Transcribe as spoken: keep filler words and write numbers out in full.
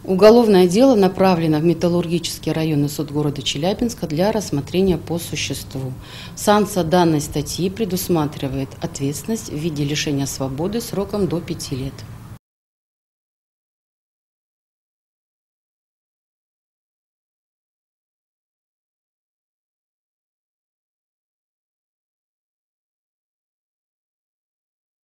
Уголовное дело направлено в Металлургический районный суд города Челябинска для рассмотрения по существу. Санкция данной статьи предусматривает ответственность в виде лишения свободы сроком до пяти лет.